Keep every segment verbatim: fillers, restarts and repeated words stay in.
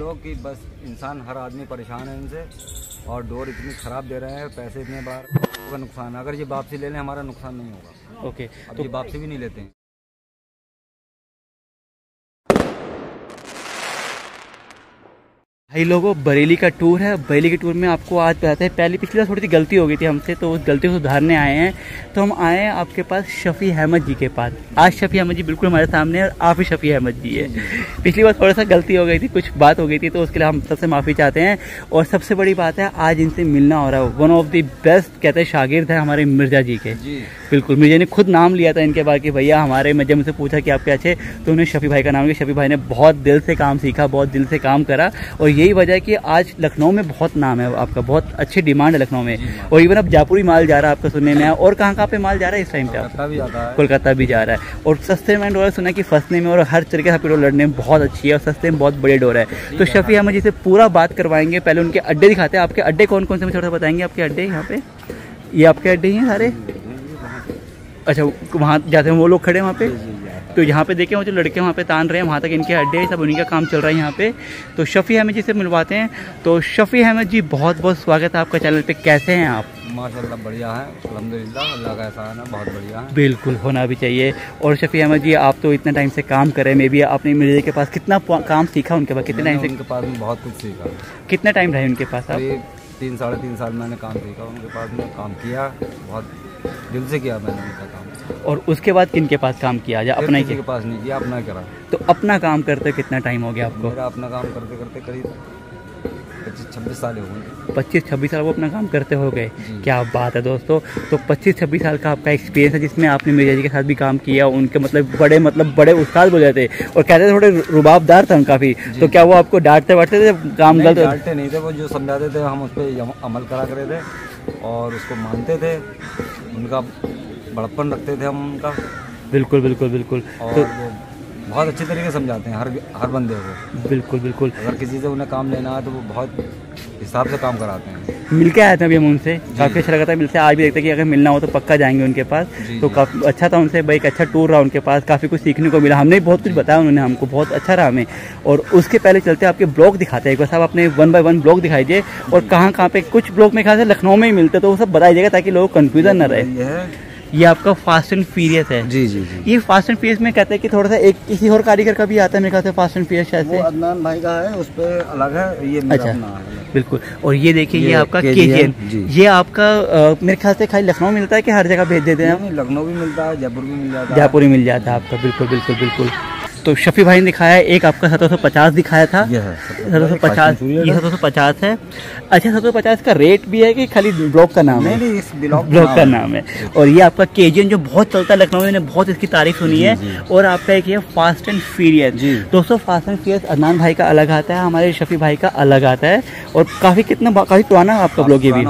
लोग कि बस इंसान हर आदमी परेशान है इनसे, और डोर इतनी ख़राब दे रहे हैं, पैसे इतने बार का नुकसान। अगर ये वापसी ले लें हमारा नुकसान नहीं होगा। ओके, अब तो ये वापसी भी नहीं लेते हैं। भाई लोगों, बरेली का टूर है। बरेली के टूर में आपको आज बताते हैं, पहले पिछली बार थोड़ी सी गलती हो गई थी हमसे, तो उस गलती को सुधारने आए हैं। तो हम आए हैं आपके पास शफी अहमद जी के पास। आज शफी अहमद जी बिल्कुल हमारे सामने है और आप ही शफी अहमद जी है। पिछली बार थोड़ा सा गलती हो गई थी, कुछ बात हो गई थी, तो उसके लिए हम सबसे माफ़ी चाहते हैं। और सबसे बड़ी बात है, आज इनसे मिलना हो रहा है। वन ऑफ द बेस्ट कहते हैं शागिर्द है हमारे मिर्जा जी के। जी बिल्कुल, मिर्जा ने खुद नाम लिया था इनके बाद कि भैया हमारे, मैं जब मुझसे पूछा कि आप क्या अच्छे, तो उन्हें शफी भाई का नाम लिया। शफी भाई ने बहुत दिल से काम सीखा, बहुत दिल से काम करा, और यही वजह है कि आज लखनऊ में बहुत नाम है आपका, बहुत अच्छी डिमांड है लखनऊ में। और इवन अब जयपुरी माल जा रहा है आपका सुनने में। और कहाँ कहाँ पे माल जा रहा है इस टाइम पे? कोलकाता भी जाता है, कोलकाता भी जा रहा है। और सस्ते में डोर सुना कि फंसने में और हर तरीके से डोर लड़ने में बहुत अच्छी है, और सस्ते में बहुत बड़े डोर है। तो शफी अहमद जी से पूरा बात करवाएंगे। पहले उनके अड्डे दिखाते हैं। आपके अड्डे कौन कौन से, थोड़ा सा बताएंगे आपके अड्डे? यहाँ पे ये आपके अड्डे ही हैं सारे? अच्छा, वहाँ जाते हैं वो लोग खड़े वहाँ पे, तो यहाँ पे देखें वो जो लड़के वहाँ पे तान रहे हैं, वहाँ तक इनके अड्डे हैं, सब उन्हीं का काम चल रहा है यहाँ पे। तो शफी अहमद जी से मिलवाते हैं। तो शफी अहमद जी, बहुत बहुत स्वागत है आपका चैनल पे। कैसे हैं आप? माशाल्लाह बढ़िया है, अल्हम्दुलिल्लाह, अल्लाह का एहसान है, बहुत बढ़िया है। बिल्कुल, होना भी चाहिए। और शफी अहमद जी, आप तो इतना टाइम से काम कर रहे हैं, मे बी आपने मिर्जा के पास कितना काम सीखा उनके पास? कितने टाइम से उनके पास में बहुत कुछ सीखा। कितना टाइम रहे उनके पास आप? तीन साढ़े तीन साल मैंने काम सीखा उनके पास में, काम किया, बहुत दिल से किया मैंने उनका काम। और उसके बाद किन के पास काम किया? जा अपना ही किसी के पास नहीं किया, अपना करा। तो अपना काम करते कितना टाइम हो गया आपको? मेरा अपना काम करते करते करीब पच्चीस छब्बीस साल हो गए। पच्चीस छब्बीस साल वो अपना काम करते हो गए। क्या बात है दोस्तों। तो पच्चीस छब्बीस साल का आपका एक्सपीरियंस है, जिसमें आपने मिर्जा जी के साथ भी काम किया। उनके मतलब बड़े मतलब बड़े उस्ताद बोले थे, और कहते थे थोड़े रुबाबदार थे काफ़ी। तो क्या वो आपको डांटते वाटते थे? काम गलत डांटते नहीं थे, वो जो समझाते थे हम उस पर अमल करा करे थे और उसको मानते थे। उनका बड़प्पन रखते थे हम उनका। बिल्कुल बिल्कुल बिल्कुल। और तो वो बहुत अच्छे तरीके से समझाते हैं हर हर बंदे को। बिल्कुल बिल्कुल। अगर किसी से उन्हें काम लेना है तो वो बहुत हिसाब से काम कराते हैं। मिल के आए थे अभी हम उनसे, काफ़ी अच्छा लगा था मिलते। आज भी देखते हैं कि अगर मिलना हो तो पक्का जाएंगे उनके पास। तो काफ़ी अच्छा था उनसे भाई, एक अच्छा टूर रहा उनके पास, काफ़ी कुछ सीखने को मिला। हमने बहुत कुछ बताया उन्होंने हमको, बहुत अच्छा रहा हमें। और उसके पहले चलते आपके ब्लॉग दिखाते हैं एक बार साहब, अपने वन बाय वन ब्लॉग दिखाई दिए। और कहाँ कहाँ पे कुछ ब्लॉग में ख्याल से लखनऊ में ही मिलते, तो वो सब बताइएगा ताकि लोगों को कन्फ्यूजन न रहे। ये आपका फास्ट एंड फ्यूरियस है? जी जी जी। ये फास्ट एंड फ्यूरियस में कहते हैं कि थोड़ा सा एक किसी और कारीगर का भी आता है मेरे ख्याल से फास्ट एंड फ्यूरियस शायद से। वो अदनान भाई का है, उस पे अलग है, ये मेरा अपना है। बिल्कुल। और ये देखिए, ये, ये आपका केजीएन, ये आपका आ, मेरे ख्याल से खाली लखनऊ मिलता है कि हर जगह भेज देते हैं? लखनऊ भी मिलता है, जयपुर भी मिल जाता है। जयपुर ही मिल जाता है आपका। बिल्कुल बिल्कुल बिल्कुल। तो शफी भाई ने दिखाया, एक आपका सत्रह सौ पचास दिखाया था। सत्रह सौ पचास, ये सत्रह सौ पचास है। अच्छा, सत्रह सौ पचास का रेट भी है कि खाली ब्लॉक का नाम है? नहीं, इस ब्लॉक का नाम है। और ये आपका केजीएन जो बहुत चलता है लखनऊ में, बहुत इसकी तारीफ सुनी है। और आपका एक ये फास्ट एंड फ्यूरियस। दोस्तों, फास्ट एंड फ्यूरियस अदनान भाई का अलग आता है, हमारे शफी भाई का अलग आता है। और काफी कितना काफी पुराना आपका ब्लॉग ये भी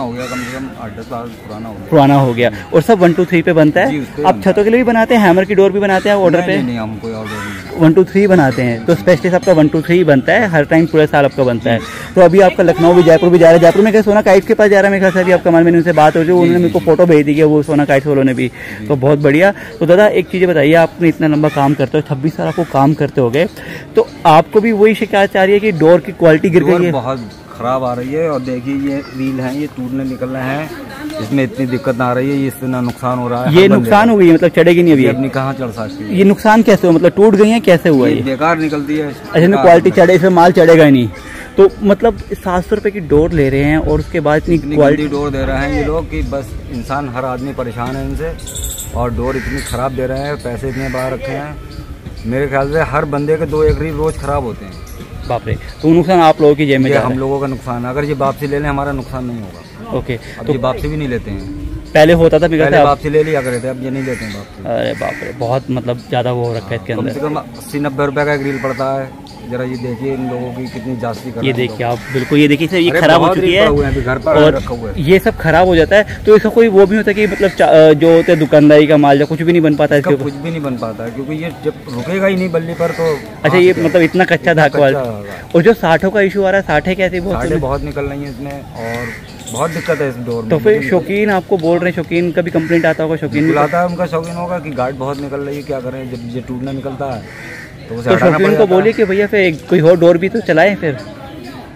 पुराना हो गया। और सब वन टू थ्री पे बनता है। आप छतों के लिए भी बनाते हैं, हैमर की डोर भी बनाते हैं ऑर्डर पे? नहीं, हम कोई ऑर्डर नहीं, वन टू थ्री बनाते हैं। तो स्पेशलिस्ट आपका वन टू थ्री बनता है, हर टाइम पूरे साल आपका बनता है। तो अभी आपका लखनऊ भी, जयपुर भी जा रहा है। जयपुर में क्या सोना काइट के पास जा रहा है मेरे ख्याल से, अभी आपका कमाल मैंने उनसे बात हो रही है, उन्होंने मेरे को फोटो भेज दी है वो सोना काइट वालों ने भी। तो बहुत बढ़िया। तो दादा एक चीज़ बताइए, आपने इतना लंबा काम करते हो, छब्बीस साल आपको काम करते हो गए, तो आपको भी वही शिकायत आ रही है कि डोर की क्वालिटी गिर गई है? बहुत खराब आ रही है। और देखिए ये व्हील हैं, ये टूटने निकल रहे हैं, इसमें इतनी दिक्कत आ रही है, इससे ना नुकसान हो रहा है। ये नुकसान हो गई है मतलब चढ़ेगी नहीं अभी? अपनी कहाँ चढ़ सकती है? ये नुकसान कैसे हुआ, मतलब टूट गई है, कैसे हुआ? ये बेकार निकलती है। अच्छा, क्वालिटी चढ़े, इसमें माल चढ़ेगा ही नहीं। तो मतलब सात सौ रुपए की डोर ले रहे हैं और उसके बाद इतनी क्वालिटी डोर दे रहे हैं ये लोग कि बस इंसान हर आदमी परेशान है इनसे, और डोर इतनी खराब दे रहे हैं, पैसे इतने बाहर रखे हैं। मेरे ख्याल से हर बंदे के दो एक रोज खराब होते हैं। बाप रे। तो नुकसान आप लोगों की जेब में? हम लोगों का नुकसान है। अगर ये वापसी ले लें हमारा नुकसान नहीं होगा। ओके। अब तो ये वापसी भी नहीं लेते हैं। पहले होता था, पहले वापसी ले लिया करते थे, अब ये नहीं लेते हैं वापसी। अरे बाप रे, बहुत मतलब ज्यादा वो हो रखा है इसके अंदर। कम से कम अस्सी नब्बे रुपए का ग्रिल पड़ता है। जरा ये देखिए इन लोगों की कितनी जास्ती कर रहे हैं। ये देखिए आप, बिल्कुल ये देखिए, ये खराब हो चुकी है घर पर और ये सब खराब हो जाता है। तो इसका कोई वो भी होता है कि मतलब जो होते हैं दुकानदारी का माल, जो कुछ भी नहीं बन पाता है? कुछ भी नहीं बन पाता है क्योंकि ये जब रुकेगा ही नहीं बल्ली पर तो। अच्छा, ये मतलब इतना कच्चा धाक वाला। और जो साठों का इशू आ रहा है, साठे कैसे? बहुत निकल रही है इसमें और बहुत दिक्कत है इस डोर में। तो फिर शौकीन आपको बोल रहे हैं, शौकीन का भी कंप्लेंट आता होगा? शौकीन आता है, उनका शौकीन होगा कि गार्ड बहुत निकल रही है, क्या करें, जब ये टूटना निकलता है तो तो शौकीन को बोलिए कि भैया फिर कोई और डोर भी तो चलाएं फिर।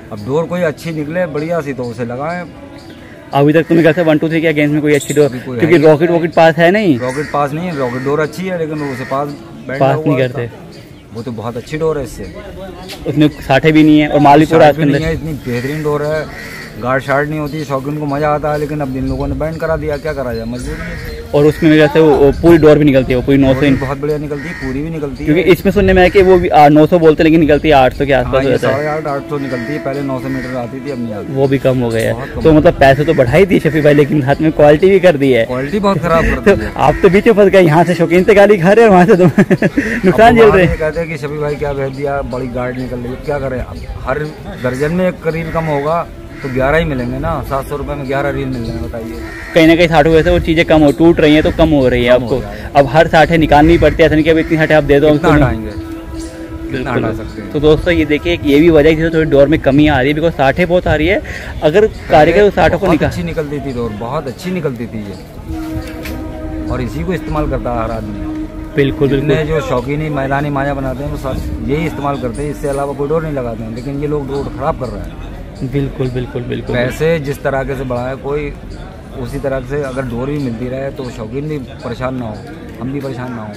अब डोर कोई अच्छी निकले बढ़िया सी तो उसे लगाएं। अभी तक तुम्हें कहते वन टू थ्री के अगेंस्ट में कोई अच्छी डोर, क्योंकि रॉकेट वॉकेट पास है नहीं, रॉकेट पास नहीं है, रॉकेट डोर अच्छी है लेकिन उसे पास पास नहीं करते। वो तो बहुत अच्छी डोर है, इससे उसमें साठे भी नहीं है और माल भी पूरा नहीं है, इतनी बेहतरीन डोर है, गार्ड शार्ड नहीं होती, शौकीन को मजा आता है, लेकिन अब इन लोगों ने बैंड करा दिया, क्या करा जाए, मजबूरी है। और उसमें मेरे से वो पूरी डोर भी निकलती है, वो पूरी नौ सौ बहुत बढ़िया निकलती है, पूरी भी निकलती है, क्योंकि इसमें सुनने में है कि वो भी नौ सौ बोलते लेकिन निकलती है आठ सौ के आसपास रहता है। साढ़े आठ आठ सौ निकलती है, पहले नौ सौ मीटर आती थी, अब नहीं आती, वो भी कम हो गया है। तो मतलब पैसे तो बढ़ाई दी शफी भाई, लेकिन हाथ में क्वालिटी भी कर दी है, क्वालिटी बहुत खराब कर दी है। आप तो बीच में फंस गए, यहाँ से शौकीन से गाली खा रहे हैं, वहाँ से तुम नुकसान झेल रहे हैं। कहते हैं कि शफी भाई क्या भेज दिया, बड़ी गार्ड निकल रही है, क्या करें, हर दर्जन में एक रील कम होगा तो ग्यारह ही मिलेंगे ना, सात सौ रुपए में ग्यारह रील मिल जाएंगे, बताइए। कहीं ना कहीं साठों वैसे वो चीजें कम हो टूट रही हैं तो कम हो रही है आपको, अब हर साठे निकालनी पड़ती है, ऐसा नहीं कि अब इतनी साठे आप दे दो कितना हटाएंगे, कितना हटा सकते हैं। तो दोस्तों ये देखिए ये भी वजह है थोड़ी डोर में कमी आ रही है, बिकॉज साठे बहुत आ रही है। अगर कारीगर साठों को निकाल, अच्छी निकलती थी डोर, बहुत अच्छी निकलती थी ये, और इसी को इस्तेमाल करता है हर आदमी। बिल्कुल बिल्कुल, जो शौकीनी मैदानी माया बनाते हैं वो सब यही इस्तेमाल करते हैं, इससे अलावा कोई डोर नहीं लगाते हैं, लेकिन ये लोग डोर खराब कर रहे हैं। बिल्कुल बिल्कुल बिल्कुल, पैसे जिस तरह से बढ़ाए कोई उसी तरह से अगर डोर भी मिलती रहे तो शौकीन भी परेशान ना हो, हम भी परेशान ना हो।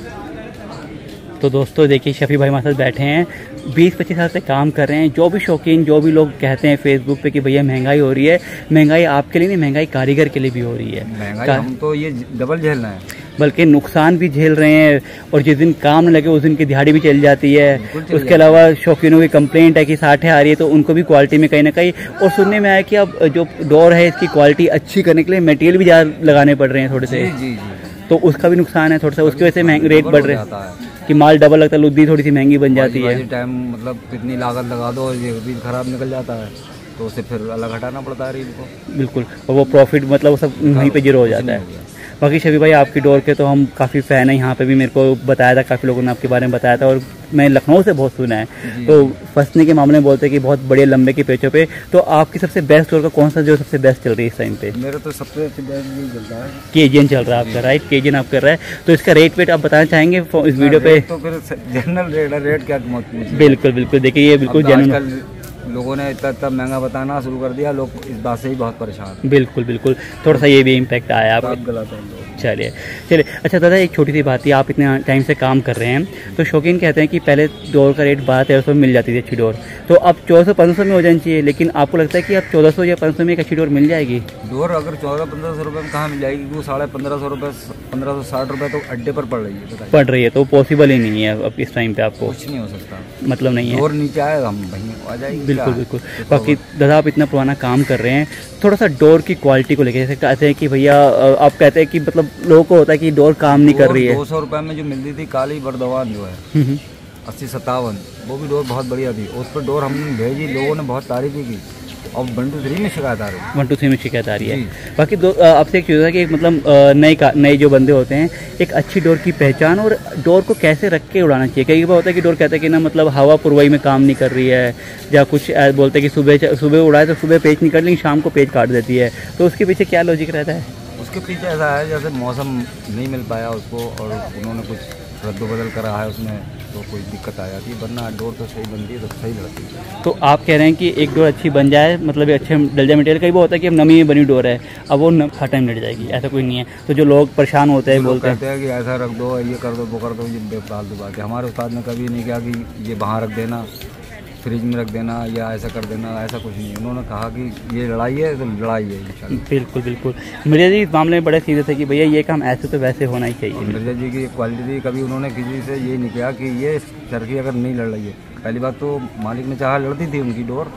तो दोस्तों देखिए शफी भाई हमारे साथ बैठे हैं, बीस पच्चीस साल से काम कर रहे हैं। जो भी शौकीन, जो भी लोग कहते हैं फेसबुक पे कि भैया महंगाई हो रही है, महंगाई आपके लिए नहीं, महंगाई कारीगर के लिए भी हो रही है। महंगाई हम तो ये डबल झेलना है, बल्कि नुकसान भी झेल रहे हैं, और जिस दिन काम न लगे उस दिन की दिहाड़ी भी चल जाती है। उसके अलावा शौकीनों की कंप्लेंट है कि साठे आ रही है, तो उनको भी क्वालिटी में कहीं ना कहीं, और सुनने में आया कि अब जो डोर है इसकी क्वालिटी अच्छी करने के लिए मटेरियल भी ज़्यादा लगाने पड़ रहे हैं थोड़े से, जी जी, तो उसका भी नुकसान है थोड़ा सा, उसकी वजह से महंगे रेट बढ़ रहे हैं कि माल डबल लगता है, लुद्दी थोड़ी सी महंगी बन जाती है। टाइम मतलब कितनी लागत लगा दो, ये रील खराब निकल जाता है तो उसे फिर अलग हटाना पड़ता है रील को। बिल्कुल, और वो प्रॉफिट मतलब वो सब वहीं पे जीरो हो जाता है। बाकी शफी भाई आपकी डोर के तो हम काफ़ी फ़ैन हैं, यहाँ पे भी मेरे को बताया था, काफ़ी लोगों ने आपके बारे में बताया था, और मैं लखनऊ से बहुत सुना है। तो फंसने के मामले में बोलते हैं कि बहुत बड़े लंबे के पेचों पे, तो आपकी सबसे बेस्ट डोर का कौन सा जो सबसे बेस्ट चल रही है इस टाइम पे? मेरा तो सबसे बेस्ट यही चलता है, केजीएन चल रहा है आपका, राइट? केजीएन आप कर रहा है, तो इसका रेट वेट आप बताना चाहेंगे इस वीडियो पे? तो फिर जनरल रेट है, रेट क्या मत पूछिए। बिल्कुल बिल्कुल, देखिए ये बिल्कुल जनरल, लोगों ने इतना इतना महंगा बताना शुरू कर दिया, लोग इस बात से ही बहुत परेशान। बिल्कुल बिल्कुल, थोड़ा सा ये भी इम्पैक्ट आया आप गलत है। चलिए चलिए, अच्छा दादा एक छोटी सी बात थी, आप इतने टाइम से काम कर रहे हैं, तो शौकीन कहते हैं कि पहले डोर का रेट बारह तेरह सौ में मिल जाती थी अच्छी डोर, तो अब चौदह सौ पंद्रह सौ में हो जानी चाहिए, लेकिन आपको लगता है कि अब चौदह सौ या पंद्रह सौ में एक अच्छी डोर मिल जाएगी? डोर अगर चौदह पंद्रह सौ रुपये में कहाँ मिल जाएगी, वो साढ़े पंद्रह सौ रुपये पंद्रह सौ साठ रुपये तो अड्डे पर पड़ रही है, पड़ रही है, तो पॉसिबल ही नहीं है अब इस टाइम पे, आपको कुछ नहीं हो सकता, मतलब नहीं है, डोर नीचे आएगा हम वहीं आ जाएगी। बिल्कुल बिल्कुल। बाकी दादा आप इतना पुराना काम कर रहे हैं, थोड़ा सा डोर की क्वालिटी को लेकर, जैसे कहते हैं कि भैया आप कहते हैं कि मतलब लोगों को होता है कि डोर काम नहीं कर रही है। दो सौ रुपये में जो मिलती थी काली बर्दवान जो है अस्सी सत्तावन, वो भी डोर बहुत बढ़िया थी, उस पर डोर हमने भेजी, लोगों ने बहुत तारीफ की, और वन टू थ्री में शिकायत आ रही है, वन टू थ्री में शिकायत आ रही है। बाकी दो आपसे एक चीज़ है कि मतलब नए का नए जो बंदे होते हैं, एक अच्छी डोर की पहचान और डोर को कैसे रख के उड़ाना चाहिए। कई बार होता है कि डोर कहते हैं कि ना मतलब हवा पुरवाई में काम नहीं कर रही है, या कुछ बोलते हैं कि सुबह सुबह उड़ाए तो सुबह पेच नहीं कर, लेकिन शाम को पेच काट देती है, तो उसके पीछे क्या लॉजिक रहता है? उसके पीछे ऐसा है जैसे मौसम नहीं मिल पाया उसको, और उन्होंने कुछ रद्द-बदल करा है उसमें, तो कोई दिक्कत आ जाती है, वरना डोर तो सही बनती है, तो सही लगती है। तो आप कह रहे हैं कि एक डोर अच्छी बन जाए, मतलब अच्छे डल जाए मटेरियल, कई बार होता है कि अब नमी में बनी डोर है, अब वो हर टाइम लट जाएगी, ऐसा कोई नहीं है, तो जो लोग परेशान होते हैं, बोलते हैं कि ऐसा रख दो, ये कर दो, वो कर दो, ये बेफालतू बात है। हमारे उस्ताद ने कभी नहीं कहा कि ये वहाँ रख देना, फ्रिज में रख देना, या ऐसा कर देना, ऐसा कुछ नहीं। उन्होंने कहा कि ये लड़ाई है तो लड़ाई है इंशाल्लाह। बिल्कुल बिल्कुल, मिर्जा जी इस मामले में बड़े सीधे थे कि भैया ये काम ऐसे तो वैसे होना ही चाहिए। मिर्जा जी की क्वालिटी थी, कभी उन्होंने किसी से ये नहीं किया कि ये चरखी अगर नहीं लड़ रही है, पहली बात तो मालिक ने चाहा लड़ती थी उनकी डोर,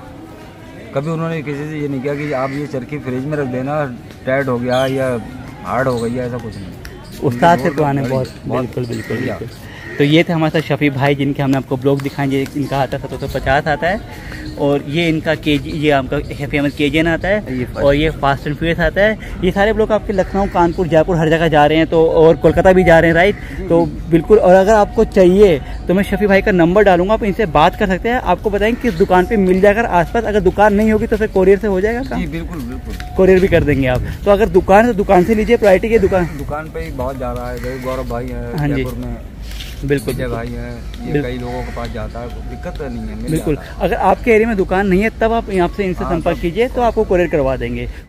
कभी उन्होंने किसी से ये नहीं किया कि आप ये चरखी फ्रिज में रख देना, टाइट हो गया या हार्ड हो गई है, ऐसा कुछ नहीं। उस्ताद से तो आने बहुत, बिल्कुल बिल्कुल बिल्कुल। तो ये थे हमारे साथ शफी भाई, जिनके हमने आपको ब्लॉग दिखाएंगे, इनका आता है सत्रह सौ पचास आता है, और ये इनका के जी, ये आपका फेमस के जी एन आता है, और ये फास्ट एंड फ्यूरियस आता है। ये सारे ब्लॉग आपके लखनऊ, कानपुर, जयपुर हर जगह जा रहे हैं, तो और कोलकाता भी जा रहे हैं, राइट? तो बिल्कुल, और अगर आपको चाहिए तो मैं शफी भाई का नंबर डालूंगा, आप इनसे बात कर सकते हैं, आपको बताएंगे किस दुकान पे मिल जाएगा आसपास। अगर दुकान नहीं होगी तो फिर कोरियर से हो जाएगा काम? जी बिल्कुल बिल्कुल, कोरियर भी कर देंगे आप। तो अगर दुकान है तो दुकान से लीजिए, प्रायोरिटी की दुकान दुकान पे ही बहुत जा रहा है, गौरव भाई है हाँ जी में, बिल्कुल विजय भाई हैं, ये बिल्कुल। कई लोगों के पास जाता है, कोई दिक्कत तो नहीं है, मिल बिल्कुल। जाता है। अगर आपके एरिया में दुकान नहीं है तब आप यहाँ से इनसे हाँ, संपर्क सब- कीजिए तो आपको कोरियर करवा देंगे।